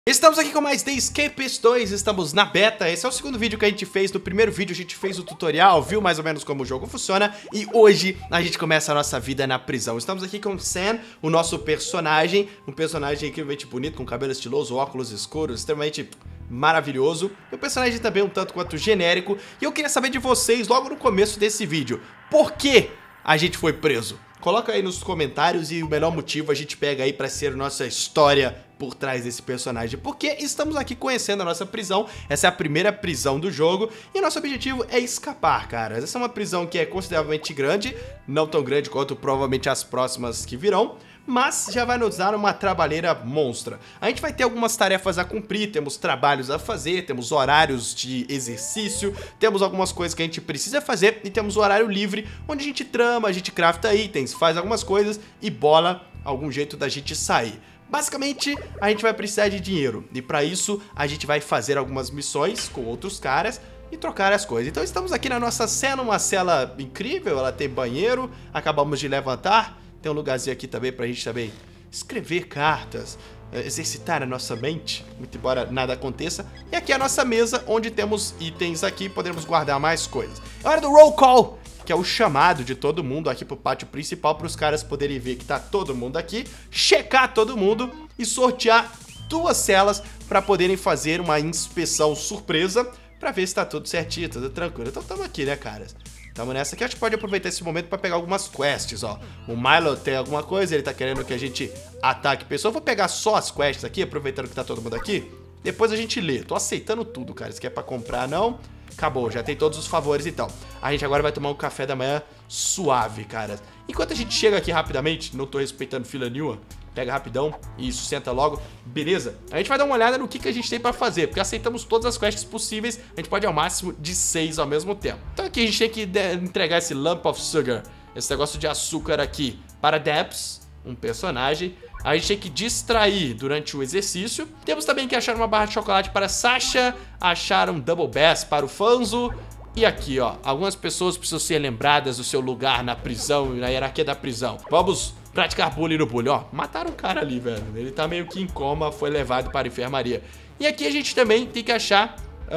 Estamos aqui com mais The Escapist 2, estamos na beta. Esse é o segundo vídeo que a gente fez. No primeiro vídeo a gente fez o tutorial, viu mais ou menos como o jogo funciona. E hoje a gente começa a nossa vida na prisão. Estamos aqui com o Sam, o nosso personagem. Um personagem incrivelmente bonito, com cabelo estiloso, óculos escuros, extremamente maravilhoso. E o personagem também um tanto quanto genérico. E eu queria saber de vocês, logo no começo desse vídeo, por que a gente foi preso? Coloca aí nos comentários e o melhor motivo a gente pega aí pra ser nossa história por trás desse personagem. Porque estamos aqui conhecendo a nossa prisão, essa é a primeira prisão do jogo e nosso objetivo é escapar, cara. Essa é uma prisão que é consideravelmente grande, não tão grande quanto provavelmente as próximas que virão, mas já vai nos dar uma trabalheira monstra. A gente vai ter algumas tarefas a cumprir, temos trabalhos a fazer, temos horários de exercício, temos algumas coisas que a gente precisa fazer e temos o horário livre, onde a gente trama, a gente crafta itens, faz algumas coisas e bola algum jeito da gente sair. Basicamente, a gente vai precisar de dinheiro e para isso a gente vai fazer algumas missões com outros caras e trocar as coisas. Então estamos aqui na nossa cela, uma cela incrível, ela tem banheiro, acabamos de levantar. Tem um lugarzinho aqui também pra gente também escrever cartas, exercitar a nossa mente, muito embora nada aconteça. E aqui é a nossa mesa, onde temos itens aqui, podemos guardar mais coisas. É hora do roll call, que é o chamado de todo mundo aqui pro pátio principal, para os caras poderem ver que tá todo mundo aqui, checar todo mundo e sortear duas celas para poderem fazer uma inspeção surpresa, para ver se tá tudo certinho, tudo tranquilo. Então tamo aqui, né, caras? Tamo nessa aqui, a gente pode aproveitar esse momento pra pegar algumas quests, ó. O Milo tem alguma coisa, ele tá querendo que a gente ataque pessoas. Vou pegar só as quests aqui, aproveitando que tá todo mundo aqui. Depois a gente lê. Tô aceitando tudo, cara. Se quer pra comprar, não. Acabou, já tem todos os favores e tal. A gente agora vai tomar um café da manhã suave, cara. Enquanto a gente chega aqui rapidamente, não tô respeitando fila nenhuma. Pega rapidão, isso, senta logo, beleza? A gente vai dar uma olhada no que a gente tem pra fazer, porque aceitamos todas as quests possíveis, a gente pode ir ao máximo de 6 ao mesmo tempo. Então aqui a gente tem que entregar esse Lump of Sugar, esse negócio de açúcar aqui, para Debs, um personagem. A gente tem que distrair durante o exercício. Temos também que achar uma barra de chocolate para Sasha, achar um Double Bass para o Fanzo. E aqui, ó, algumas pessoas precisam ser lembradas do seu lugar na prisão, na hierarquia da prisão. Vamos praticar bullying no bullying, ó. Mataram um cara ali, velho. Ele tá meio que em coma, foi levado para a enfermaria. E aqui a gente também tem que achar...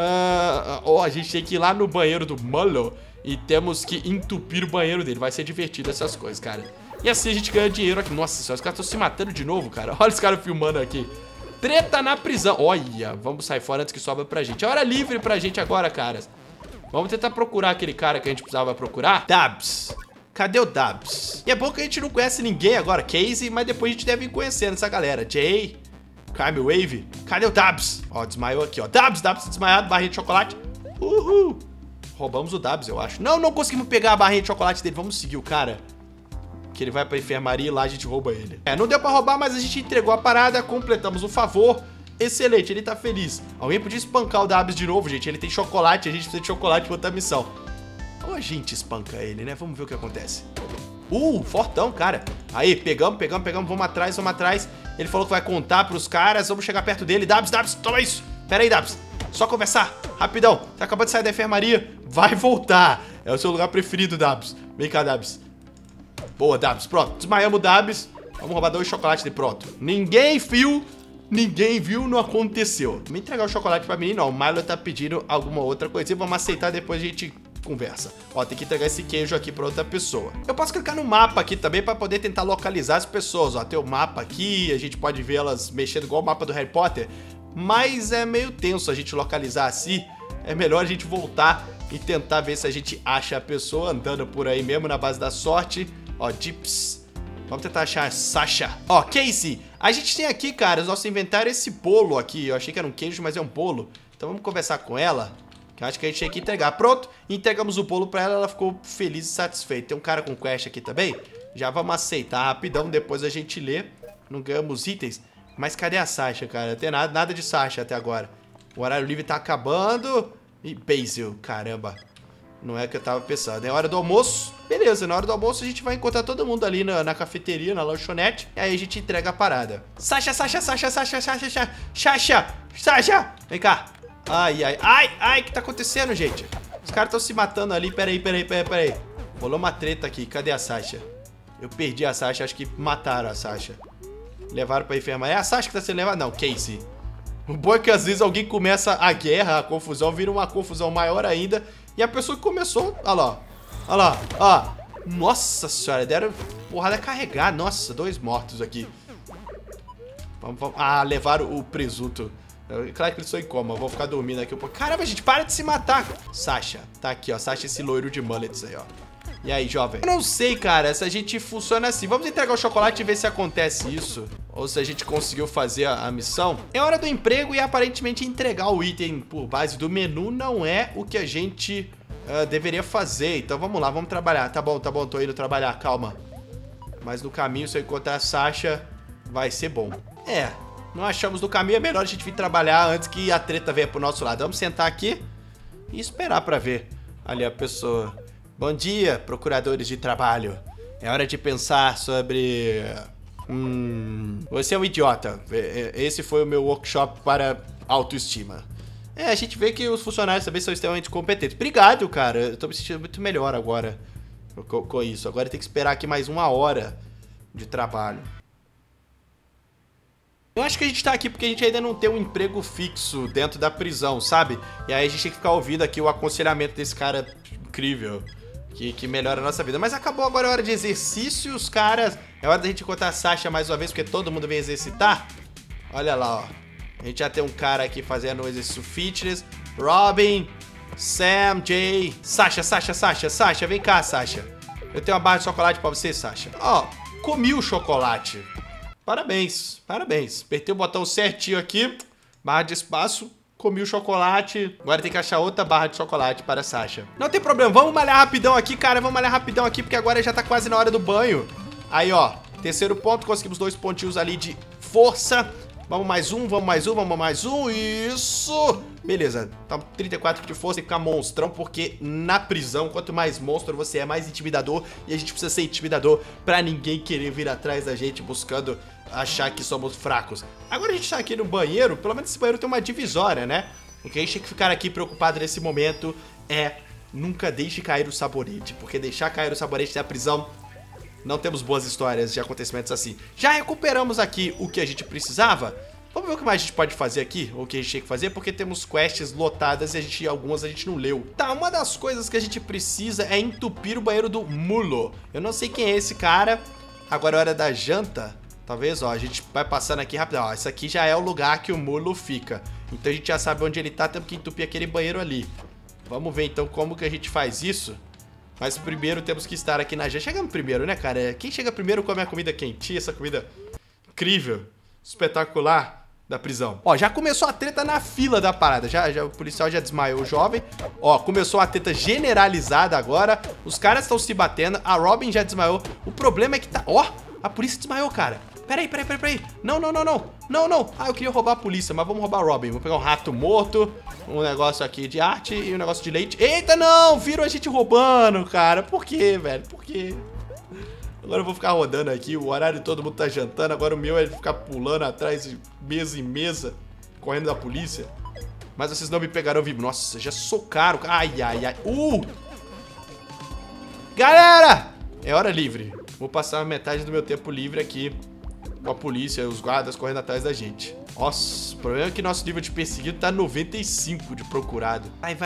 a gente tem que ir lá no banheiro do Mullo e temos que entupir o banheiro dele. Vai ser divertido essas coisas, cara. E assim a gente ganha dinheiro aqui. Nossa senhora, os caras estão se matando de novo, cara. Olha os caras filmando aqui. Treta na prisão. Olha, vamos sair fora antes que sobra pra gente. É hora livre pra gente agora, caras. Vamos tentar procurar aquele cara que a gente precisava procurar. Dabs. Cadê o Dabs? E é bom que a gente não conhece ninguém agora, Casey, mas depois a gente deve ir conhecendo essa galera. Jay, Crime Wave. Cadê o Dabs? Ó, desmaiou aqui, ó. Dabs desmaiado, barrinha de chocolate. Uhul. Roubamos o Dabs, eu acho. Não conseguimos pegar a barrinha de chocolate dele. Vamos seguir o cara, que ele vai pra enfermaria e lá a gente rouba ele. Não deu pra roubar, mas a gente entregou a parada, completamos o favor. Excelente, ele tá feliz. Alguém podia espancar o Dabs de novo, gente. Ele tem chocolate, a gente precisa de chocolate pra outra missão. Ou a gente espanca ele, né? Vamos ver o que acontece. Fortão, cara. Aí, pegamos, vamos atrás. Ele falou que vai contar pros caras. Vamos chegar perto dele. Dabs, toma isso. Pera aí, Dabs. Só conversar, rapidão. Tá acabando de sair da enfermaria. Vai voltar. É o seu lugar preferido, Dabs. Vem cá, Dabs. Boa, Dabs. Pronto, desmaiamos o Dabs. Vamos roubar 2 chocolates de pronto. Ninguém viu, não aconteceu. Vamos entregar o chocolate pra menina, ó. O Milo tá pedindo alguma outra coisa. Vamos aceitar, depois a gente conversa. Ó, tem que entregar esse queijo aqui pra outra pessoa. Eu posso clicar no mapa aqui também pra poder tentar localizar as pessoas, ó. Tem o mapa aqui, a gente pode ver elas mexendo igual o mapa do Harry Potter. Mas é meio tenso a gente localizar assim. É melhor a gente voltar e tentar ver se a gente acha a pessoa andando por aí mesmo, na base da sorte. Ó, Dips. Vamos tentar achar a Sasha. Ó, Casey, a gente tem aqui, cara, o nosso inventário, esse bolo aqui. Eu achei que era um queijo, mas é um bolo. Então vamos conversar com ela, que eu acho que a gente tem que entregar. Pronto, entregamos o bolo pra ela, ela ficou feliz e satisfeita. Tem um cara com quest aqui também. Já vamos aceitar rapidão, depois a gente lê. Não ganhamos itens. Mas cadê a Sasha, cara? Não tem nada de Sasha até agora. O horário livre tá acabando. E Basil, caramba. Não é o que eu tava pensando. É hora do almoço. Beleza, na hora do almoço a gente vai encontrar todo mundo ali na cafeteria, na lanchonete. E aí a gente entrega a parada. Sasha. Vem cá. Ai, o que tá acontecendo, gente? Os caras estão se matando ali. Pera aí. Rolou uma treta aqui. Cadê a Sasha? Eu perdi a Sasha, acho que mataram a Sasha. Levaram pra enfermaria. É a Sasha que tá sendo levada? Não, Casey. O bom é que às vezes alguém começa a guerra, a confusão, vira uma confusão maior ainda. E a pessoa que começou, olha lá, olha lá, ó. Nossa senhora, deram porrada carregada. Nossa, 2 mortos aqui. Vamos. Ah, levaram o presunto. Claro que eles estão em coma, vou ficar dormindo aqui um pouco. Caramba, gente, para de se matar. Sasha, tá aqui, ó. Sasha, esse loiro de mullets aí, ó. E aí, jovem? Eu não sei, cara, se a gente funciona assim. Vamos entregar o chocolate e ver se acontece isso. Ou se a gente conseguiu fazer a missão. É hora do emprego e aparentemente entregar o item por base do menu não é o que a gente deveria fazer. Então vamos lá, vamos trabalhar. Tá bom, tô indo trabalhar, calma. Mas no caminho, se eu encontrar a Sasha, vai ser bom. É, não achamos no caminho, é melhor a gente vir trabalhar antes que a treta venha pro nosso lado. Vamos sentar aqui e esperar pra ver. Ali a pessoa. Bom dia, procuradores de trabalho. É hora de pensar sobre... Você é um idiota. Esse foi o meu workshop para autoestima. É, a gente vê que os funcionários também são extremamente competentes. Obrigado, cara. Eu tô me sentindo muito melhor agora com isso. Agora tem que esperar aqui mais 1 hora de trabalho. Eu acho que a gente tá aqui porque a gente ainda não tem um emprego fixo dentro da prisão, sabe? E aí a gente tem que ficar ouvindo aqui o aconselhamento desse cara incrível. Que melhora a nossa vida. Mas acabou agora a hora de exercícios, caras. É hora da gente encontrar a Sasha mais uma vez, porque todo mundo vem exercitar. Olha lá, ó. A gente já tem um cara aqui fazendo um exercício fitness. Robin, Sam, Jay. Sasha, vem cá, Sasha. Eu tenho uma barra de chocolate pra você, Sasha. Ó, comi o chocolate. Parabéns. Apertei o botão certinho aqui. Barra de espaço. Comi o chocolate. Agora tem que achar outra barra de chocolate para a Sasha. Não tem problema. Vamos malhar rapidão aqui, cara. Vamos malhar rapidão aqui, porque agora já tá quase na hora do banho. Aí, ó. Terceiro ponto. Conseguimos 2 pontinhos ali de força. Vamos mais um. Isso. Beleza. Tá 34 de força. Tem que ficar monstrão, porque na prisão, quanto mais monstro você é, mais intimidador. E a gente precisa ser intimidador pra ninguém querer vir atrás da gente buscando achar que somos fracos. Agora a gente tá aqui no banheiro. Pelo menos esse banheiro tem uma divisória, né? O que a gente tem que ficar aqui preocupado nesse momento é nunca deixe cair o sabonete, porque deixar cair o sabonete da prisão, não temos boas histórias de acontecimentos assim. Já recuperamos aqui o que a gente precisava. Vamos ver o que mais a gente pode fazer aqui, ou o que a gente tem que fazer, porque temos quests lotadas e algumas a gente não leu. Tá, uma das coisas que a gente precisa é entupir o banheiro do Mulo. Eu não sei quem é esse cara. Agora é hora da janta. Talvez, ó, a gente vai passando aqui rápido. Ó, esse aqui já é o lugar que o Mulo fica. Então a gente já sabe onde ele tá, temos que entupir aquele banheiro ali. Vamos ver então como que a gente faz isso. Mas primeiro temos que estar aqui na janta. Chegamos primeiro, né, cara? Quem chega primeiro come a comida quentinha, essa comida incrível, espetacular da prisão. Ó, já começou a treta na fila da parada. O policial já desmaiou o jovem. Ó, começou a treta generalizada agora. Os caras estão se batendo. A Robin já desmaiou. O problema é que tá... Ó, a polícia desmaiou, cara. Peraí. Não. Ah, eu queria roubar a polícia, mas vamos roubar a Robin. Vou pegar um rato morto, um negócio aqui de arte e um negócio de leite. Eita, não! Viram a gente roubando, cara. Por quê, velho? Por quê? Agora eu vou ficar rodando aqui. O horário todo mundo tá jantando. Agora o meu é ficar pulando atrás de mesa em mesa, correndo da polícia. Mas vocês não me pegaram vivo. Nossa, já socaram. Ai. Galera! É hora livre. Vou passar metade do meu tempo livre aqui com a polícia, os guardas correndo atrás da gente. Nossa, o problema é que nosso nível de perseguido tá 95 de procurado. Vai.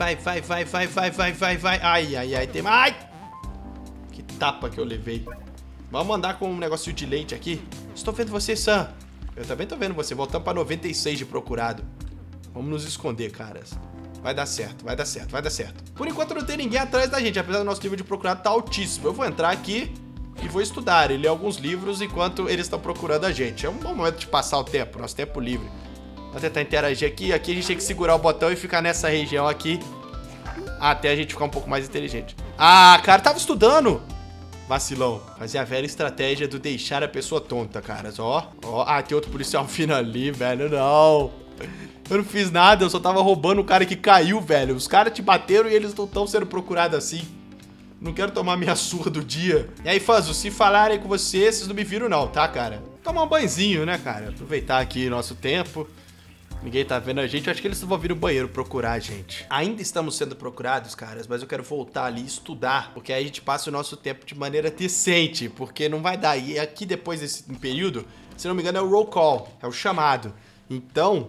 Ai, tem mais. Ai! Que tapa que eu levei. Vamos andar com um negocinho de leite aqui. Estou vendo você, Sam. Eu também tô vendo você. Voltamos pra 96 de procurado. Vamos nos esconder, caras. Vai dar certo. Por enquanto não tem ninguém atrás da gente, apesar do nosso nível de procurado tá altíssimo. Eu vou entrar aqui e vou estudar e ler alguns livros enquanto eles estão procurando a gente. É um bom momento de passar o tempo, nosso tempo livre. Vou tentar interagir aqui. Aqui a gente tem que segurar o botão e ficar nessa região aqui até a gente ficar um pouco mais inteligente. Ah, cara, tava estudando. Vacilão. Fazer a velha estratégia do deixar a pessoa tonta, caras. Ó. Ah, tem outro policial vindo ali, velho. Não. Eu não fiz nada, eu só tava roubando o cara que caiu, velho. Os caras te bateram e eles não estão sendo procurados assim. Não quero tomar minha surra do dia. E aí, Fanzo, se falarem com vocês não me viram não, tá, cara? Tomar um banhozinho, né, cara? Aproveitar aqui nosso tempo. Ninguém tá vendo a gente. Eu acho que eles vão vir no banheiro procurar a gente. Ainda estamos sendo procurados, caras, mas eu quero voltar ali e estudar, porque aí a gente passa o nosso tempo de maneira decente, porque não vai dar. E aqui depois desse período, se não me engano, é o roll call, é o chamado. Então,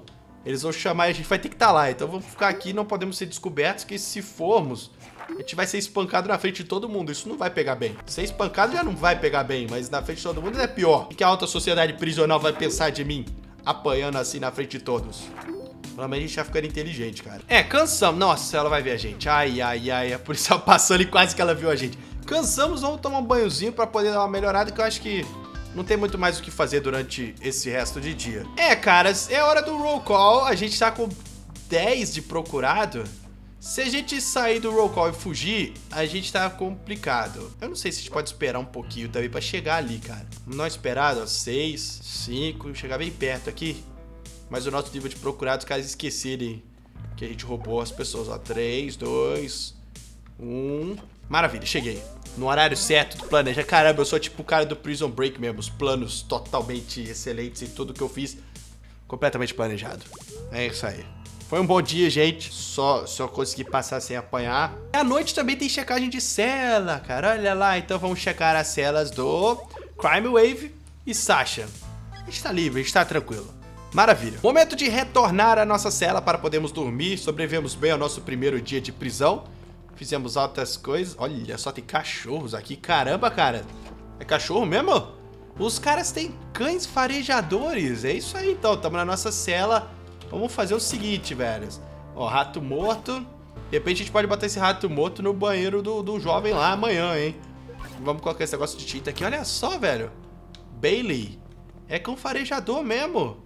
eles vão chamar e a gente vai ter que estar lá. Então vamos ficar aqui, não podemos ser descobertos, que se formos, a gente vai ser espancado na frente de todo mundo. Isso não vai pegar bem. Ser espancado já não vai pegar bem, mas na frente de todo mundo é pior. O que a alta sociedade prisional vai pensar de mim? Apanhando assim na frente de todos. Pelo menos a gente já ficando inteligente, cara. Cansamos. Nossa, ela vai ver a gente. Ai, ai, ai. A policial passando e quase que ela viu a gente. Cansamos, vamos tomar um banhozinho pra poder dar uma melhorada, que eu acho que não tem muito mais o que fazer durante esse resto de dia. Caras, é hora do roll call. A gente tá com 10 de procurado. Se a gente sair do roll call e fugir, a gente tá complicado. Eu não sei se a gente pode esperar um pouquinho também pra chegar ali, cara. Não esperado, ó, 6, 5, chegar bem perto aqui. Mas o nosso nível de procurado, os caras esquecerem que a gente roubou as pessoas, ó. 3, 2, 1... Maravilha, cheguei. No horário certo do planeja. Caramba, eu sou tipo o cara do Prison Break mesmo. Os planos totalmente excelentes e tudo que eu fiz completamente planejado. É isso aí. Foi um bom dia, gente. Só consegui passar sem apanhar. À noite também tem checagem de cela, cara. Olha lá, então vamos checar as celas do Crime Wave e Sasha. A gente tá livre, a gente tá tranquilo. Maravilha. Momento de retornar à nossa cela para podermos dormir. Sobrevivemos bem ao nosso primeiro dia de prisão. Fizemos altas coisas. Olha só, tem cachorros aqui. Caramba, cara. É cachorro mesmo? Os caras têm cães farejadores. É isso aí, então. Estamos na nossa cela. Vamos fazer o seguinte, velhos. Ó, rato morto. De repente a gente pode botar esse rato morto no banheiro do jovem lá amanhã, hein? Vamos colocar esse negócio de tinta aqui. Olha só, velho. Bailey. É cão farejador mesmo.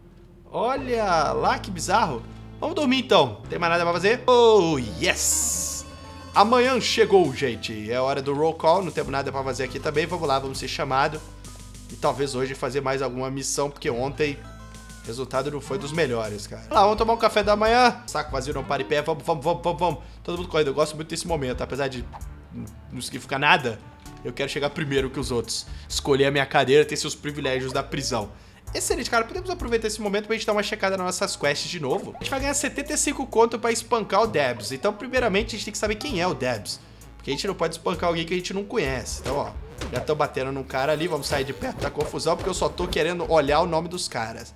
Olha lá, que bizarro. Vamos dormir, então. Não tem mais nada pra fazer? Oh, yes! Amanhã chegou, gente. É hora do roll call. Não temos nada pra fazer aqui também. Vamos lá, vamos ser chamados. E talvez hoje fazer mais alguma missão, porque ontem o resultado não foi dos melhores, cara. Vamos lá, vamos tomar um café da manhã. Saco vazio não para em pé. Vamos. Todo mundo correndo. Eu gosto muito desse momento. Apesar de não significar nada, eu quero chegar primeiro que os outros. Escolher a minha cadeira, ter seus privilégios da prisão. Excelente, cara. Podemos aproveitar esse momento pra gente dar uma checada nas nossas quests de novo. A gente vai ganhar 75 conto pra espancar o Debs. Então, primeiramente, a gente tem que saber quem é o Debs. Porque a gente não pode espancar alguém que a gente não conhece. Então, ó, já tô batendo num cara ali. Vamos sair de perto da confusão, porque eu só tô querendo olhar o nome dos caras.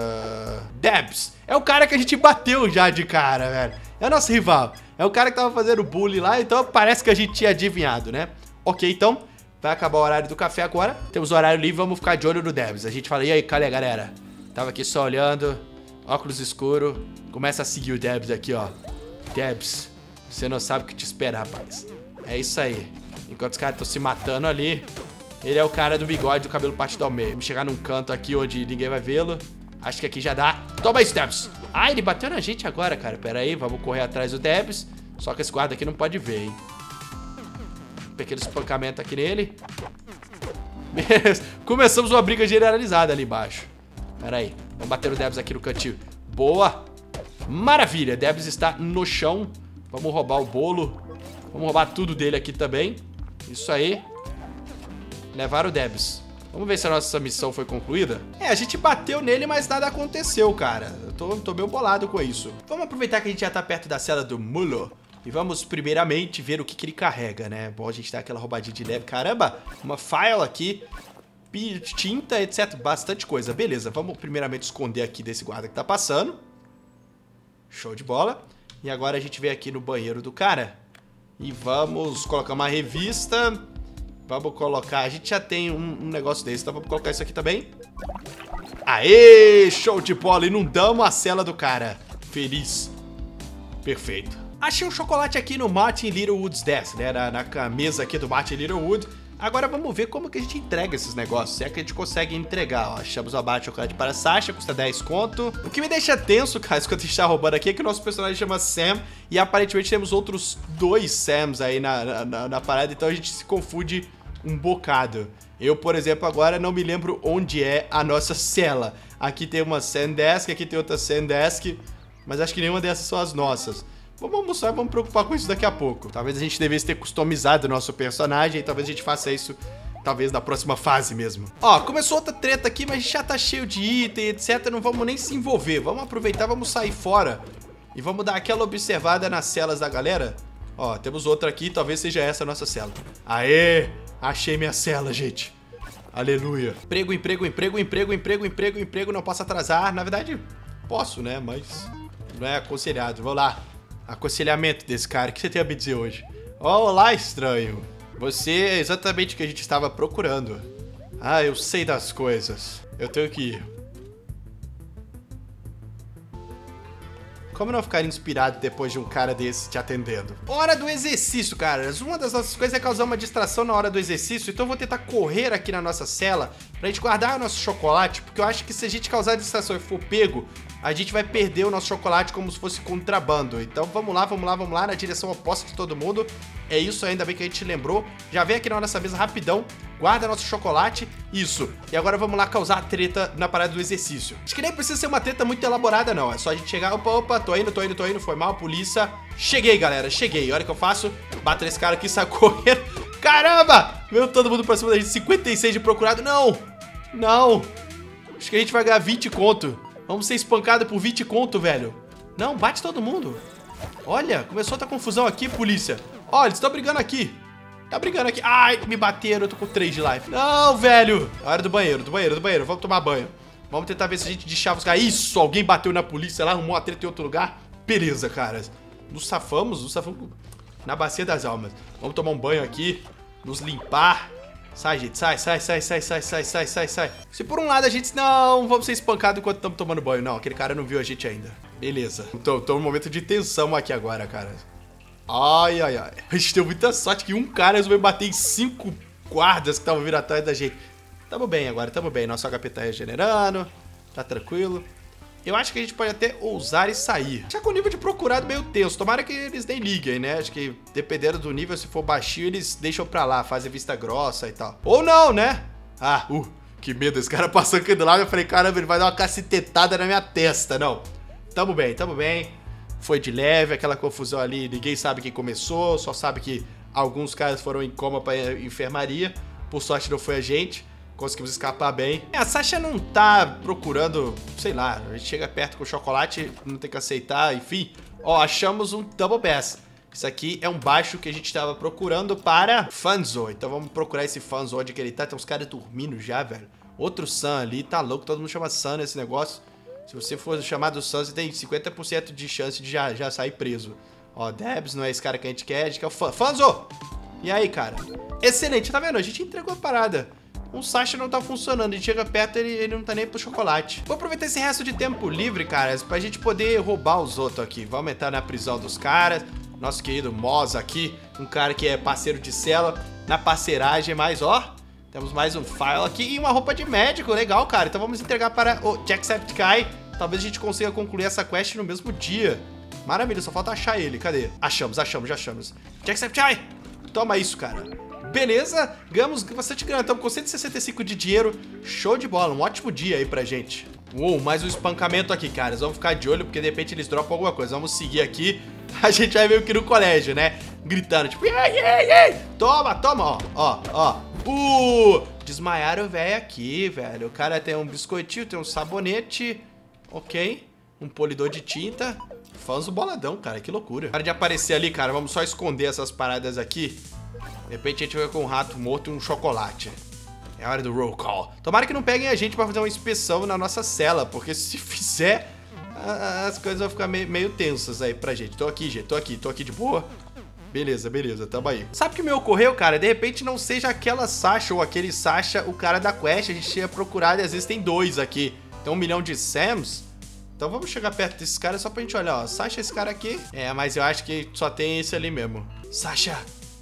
Debs. É o cara que a gente bateu já de cara, velho. É o nosso rival. É o cara que tava fazendo bullying lá, então parece que a gente tinha adivinhado, né? Ok, então... Vai acabar o horário do café agora. Temos o horário livre, vamos ficar de olho no Debs. A gente fala, e aí, cadê, galera? Tava aqui só olhando. Óculos escuro. Começa a seguir o Debs aqui, ó. Debs, você não sabe o que te espera, rapaz. É isso aí. Enquanto os caras estão se matando ali, ele é o cara do bigode, do cabelo partido ao meio. Vamos chegar num canto aqui onde ninguém vai vê-lo. Acho que aqui já dá. Toma isso, Debs. Ah, ele bateu na gente agora, cara. Pera aí, vamos correr atrás do Debs. Só que esse guarda aqui não pode ver, hein. Pequeno espancamento aqui nele. Começamos uma briga generalizada ali embaixo. Pera aí, vamos bater no Debs aqui no cantinho. Boa. Maravilha, Debs está no chão. Vamos roubar o bolo. Vamos roubar tudo dele aqui também. Isso aí. Levar o Debs. Vamos ver se a nossa missão foi concluída. A gente bateu nele, mas nada aconteceu, cara. Eu tô meio bolado com isso. Vamos aproveitar que a gente já tá perto da cela do Mulo. E vamos primeiramente ver o que ele carrega, né? Bom, a gente dá aquela roubadinha de leve. Caramba, uma file aqui, tinta, etc. Bastante coisa. Beleza, vamos primeiramente esconder aqui desse guarda que tá passando. Show de bola. E agora a gente vem aqui no banheiro do cara. E vamos colocar uma revista. Vamos colocar... A gente já tem um negócio desse, então vamos colocar isso aqui também. Aê, show de bola. Inundamos a cela do cara. Feliz. Perfeito. Achei um chocolate aqui no Martin Littlewood's desk, né? Na mesa aqui do Martin Littlewood. Agora vamos ver como que a gente entrega esses negócios. Se é que a gente consegue entregar, ó. Achamos uma barra de chocolate para Sasha, custa 10 conto. O que me deixa tenso, cara, enquanto a gente tá roubando aqui, é que o nosso personagem chama Sam. E aparentemente temos outros 2 Sams aí na parada. Então a gente se confunde um bocado. Eu, por exemplo, agora não me lembro onde é a nossa cela. Aqui tem uma Sam Desk, aqui tem outra Sam Desk. Mas acho que nenhuma dessas são as nossas. Vamos almoçar e vamos preocupar com isso daqui a pouco. Talvez a gente devesse ter customizado o nosso personagem. Talvez a gente faça isso, talvez, na próxima fase mesmo. Ó, começou outra treta aqui, mas a gente já tá cheio de item, etc. Não vamos nem se envolver. Vamos aproveitar, vamos sair fora. E vamos dar aquela observada nas celas da galera. Ó, temos outra aqui, talvez seja essa a nossa cela. Aê! Achei minha cela, gente. Aleluia. Emprego, emprego, emprego, emprego, emprego, emprego, emprego. Não posso atrasar. Na verdade... Posso, né? Mas não é aconselhado. Vamos lá. Aconselhamento desse cara. O que você tem a me dizer hoje? Olá, estranho. Você é exatamente o que a gente estava procurando. Ah, eu sei das coisas. Eu tenho que ir. Como não ficar inspirado depois de um cara desse te atendendo? Hora do exercício, caras. Uma das nossas coisas é causar uma distração na hora do exercício, então eu vou tentar correr aqui na nossa cela pra gente guardar o nosso chocolate, porque eu acho que se a gente causar distração e for pego, a gente vai perder o nosso chocolate como se fosse contrabando. Então vamos lá, na direção oposta de todo mundo. É isso, ainda bem que a gente lembrou. Já vem aqui na nossa mesa rapidão, guarda nosso chocolate, isso. E agora vamos lá causar a treta na parada do exercício. Acho que nem precisa ser uma treta muito elaborada não, é só a gente chegar, opa, tô indo, foi mal, polícia. Cheguei, galera, cheguei. Olha o que eu faço, bato nesse cara aqui, sai correndo. Caramba! Veio todo mundo pra cima da gente, 56 de procurado, não! Acho que a gente vai ganhar 20 conto. Vamos ser espancados por 20 conto, velho. Não, bate todo mundo. Olha, começou a ter confusão aqui, polícia. Olha, eles estão brigando aqui. Tá brigando aqui. Ai, me bateram, eu tô com 3 de life. Não, velho. Hora do banheiro. Vamos tomar banho. Vamos tentar ver se a gente deschava os caras. Isso, alguém bateu na polícia lá, arrumou a treta em outro lugar. Beleza, caras. Nos safamos na bacia das almas. Vamos tomar um banho aqui, nos limpar. Sai, gente, sai. Se por um lado a gente... Não, vamos ser espancados enquanto estamos tomando banho. Não, aquele cara não viu a gente ainda. Beleza. Tô num momento de tensão aqui agora, cara. Ai. A gente deu muita sorte que um cara resolveu bater em 5 guardas que estavam vindo atrás da gente. Tamo bem agora, tamo bem. Nosso HP tá regenerando. Tá tranquilo. Eu acho que a gente pode até ousar e sair. Já com o nível de procurado meio tenso. Tomara que eles nem liguem, né? Acho que dependendo do nível, se for baixinho, eles deixam pra lá, fazem vista grossa e tal. Ou não, né? Ah, que medo. Esse cara passando aqui do lado, eu falei, caramba, ele vai dar uma cacetetada na minha testa. Não. Tamo bem. Foi de leve, aquela confusão ali, ninguém sabe quem começou, só sabe que alguns caras foram em coma pra enfermaria. Por sorte não foi a gente. Conseguimos escapar bem. A Sasha não tá procurando, sei lá, a gente chega perto com o chocolate, não tem que aceitar, enfim. Ó, achamos um Double Bass. Isso aqui é um baixo que a gente tava procurando para Fanzo. Então vamos procurar esse Fanzo, onde que ele tá. Tem uns caras dormindo já, velho. Outro Sam ali, tá louco, todo mundo chama Sam nesse negócio. Se você for chamado Sam, você tem 50% de chance de já sair preso. Ó, Debs não é esse cara que a gente quer é o Fanzo! E aí, cara? Excelente, tá vendo? A gente entregou a parada. O Sasha não tá funcionando, a gente chega perto e ele não tá nem pro chocolate. Vou aproveitar esse resto de tempo livre, caras, pra gente poder roubar os outros aqui. Vamos entrar na prisão dos caras. Nosso querido Moz aqui, um cara que é parceiro de cela, na parceiragem, mas ó, temos mais um file aqui e uma roupa de médico, legal, cara. Então vamos entregar para o Jacksepticeye. Talvez a gente consiga concluir essa quest no mesmo dia. Maravilha, só falta achar ele, cadê? Achamos, já achamos. Jacksepticeye, toma isso, cara. Beleza, ganhamos bastante grana, estamos com 165 de dinheiro, show de bola, um ótimo dia aí pra gente. Uou, mais um espancamento aqui, caras, vamos ficar de olho porque de repente eles dropam alguma coisa, vamos seguir aqui, a gente vai meio que no colégio, né, gritando, tipo, ei, toma, ó, desmaiaram o velho aqui, velho, o cara tem um biscoitinho, tem um sabonete, ok, um polidor de tinta, fãs do boladão, cara, que loucura. Para de aparecer ali, cara, vamos só esconder essas paradas aqui. De repente a gente vai com um rato morto e um chocolate. É hora do roll call. Tomara que não peguem a gente pra fazer uma inspeção na nossa cela, porque se fizer, as coisas vão ficar meio tensas aí pra gente. Tô aqui, gente, tô aqui de boa. Beleza, tamo aí. Sabe o que me ocorreu, cara? De repente não seja aquela Sasha ou aquele Sasha o cara da quest. A gente tinha procurado e às vezes tem 2 aqui. Tem 1 milhão de Sams. Então vamos chegar perto desses caras só pra gente olhar, ó. Sasha, esse cara aqui. É, mas eu acho que só tem esse ali mesmo. Sasha!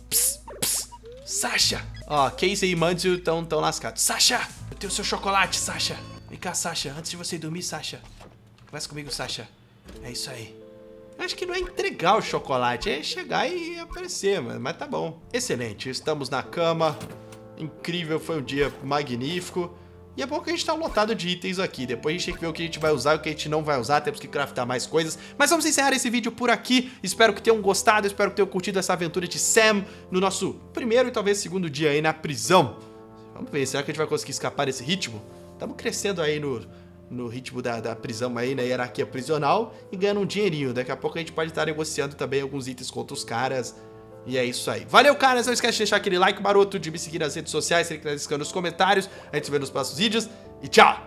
Sasha! Ó, Casey e Mandio estão lascados. Sasha! Eu tenho o seu chocolate, Sasha! Vem cá, Sasha. Antes de você dormir, Sasha. Conversa comigo, Sasha. É isso aí. Eu acho que não é entregar o chocolate, é chegar e aparecer, mas tá bom. Excelente, estamos na cama. Incrível, foi um dia magnífico. E é bom que a gente tá lotado de itens aqui. Depois a gente tem que ver o que a gente vai usar e o que a gente não vai usar. Temos que craftar mais coisas. Mas vamos encerrar esse vídeo por aqui. Espero que tenham gostado. Espero que tenham curtido essa aventura de Sam no nosso primeiro e talvez segundo dia aí na prisão. Vamos ver, será que a gente vai conseguir escapar desse ritmo? Estamos crescendo aí no ritmo da prisão aí, na hierarquia prisional. E ganhando um dinheirinho. Daqui a pouco a gente pode estar negociando também alguns itens contra os caras. E é isso aí. Valeu, caras. Não esquece de deixar aquele like maroto, de me seguir nas redes sociais, se ele quiser nos comentários. A gente se vê nos próximos vídeos. E tchau!